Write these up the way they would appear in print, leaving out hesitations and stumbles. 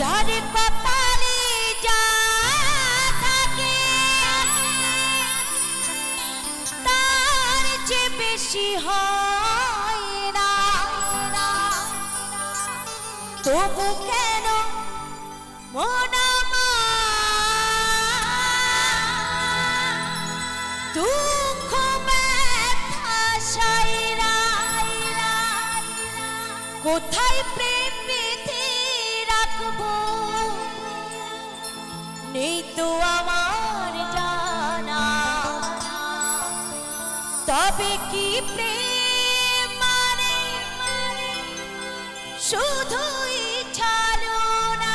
যার কপালে যা থাকে তার চেয়ে বেশি হয় না। তবু কেন মন দুঃখ ব্যথা সাইরা কোথায় প্রেম বেঁধে রাখবো নেই তো আমার জানা। তবে কি প্রেম মানে শুধুই ছলনা।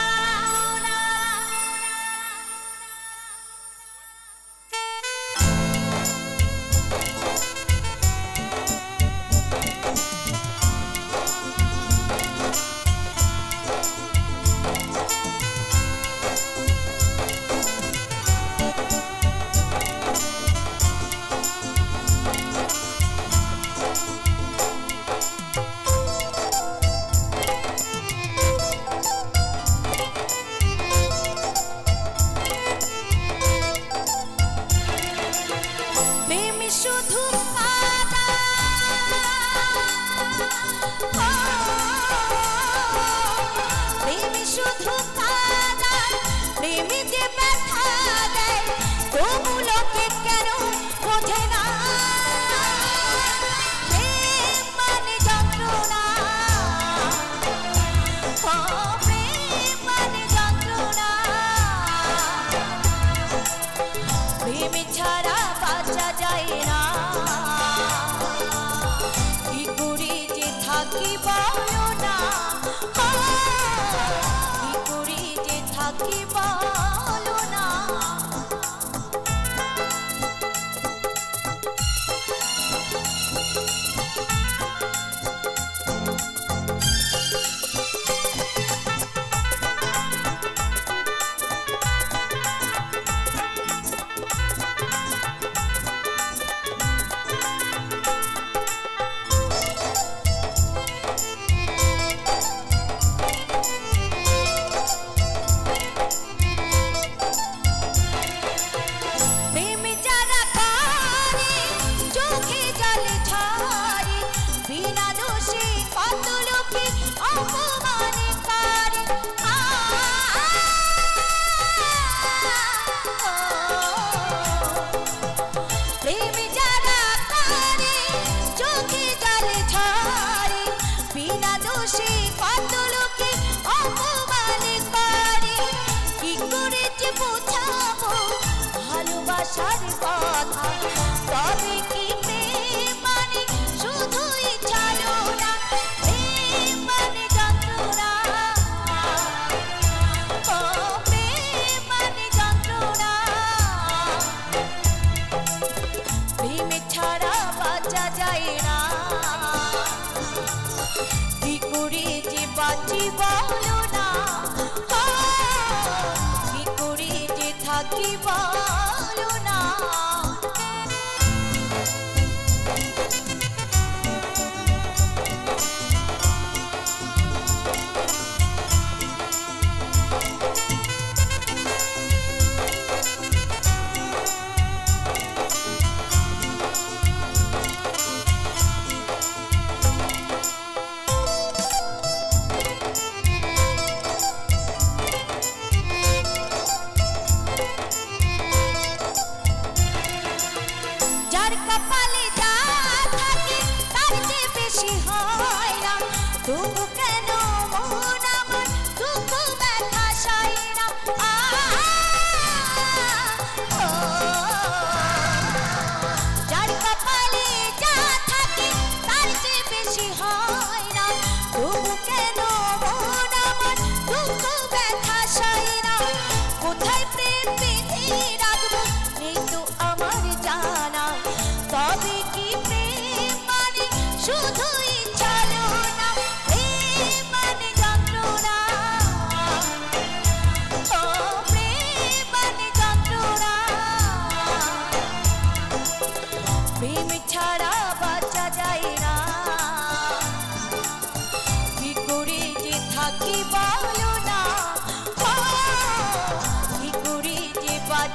শুধু কাঁদা প্রেম শুধু কাঁদা প্রেম যে ব্যথা দেয় তবু লোকে কেন বোঝে না। প্রেম মানে যন্ত্রণা, প্রেম মানে যন্ত্রণা। প্রেম ছাড়া বাঁচা যায় না। কি করে যে থাকি বলো না, কি করে যে থাকি বলো না। ভালোবাসার কথা তবে কি প্রেম মানে শুধুই ছলনা। প্রেম মানে যন্ত্রণা, প্রেম মানে যন্ত্রণা। প্রেম ছাড়া বাঁচা যায় না। কি করে যে বাঁচি বলো না, কি করে যে থাকি বলো না।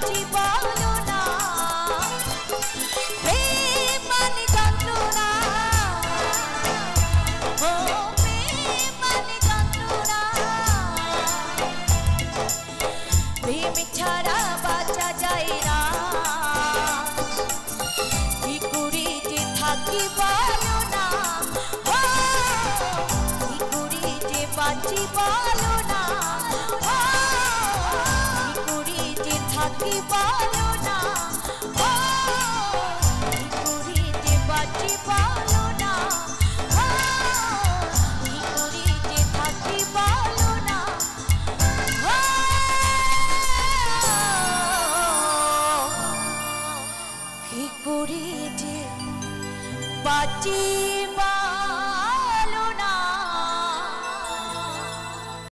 বাঁচি বলো না প্রেম মানে যন্ত্রণা ও প্রেম মানে যন্ত্রণা প্রেম ছাড়া বাঁচা যায় না কি করি যে থাকি বলো না কি করি যে বাঁচি বলো না কি করি যে থাকি বলো না কি করি যে বাঁচি বলো না কি করি যে থাকি বলো না কি করি যে বাঁচি